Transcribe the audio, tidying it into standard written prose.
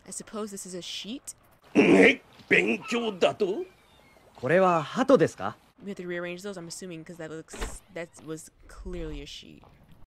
I suppose this is a sheet? 勉強だと？ これは鳩ですか？ We have to rearrange those, I'm assuming, because that was clearly a sheet.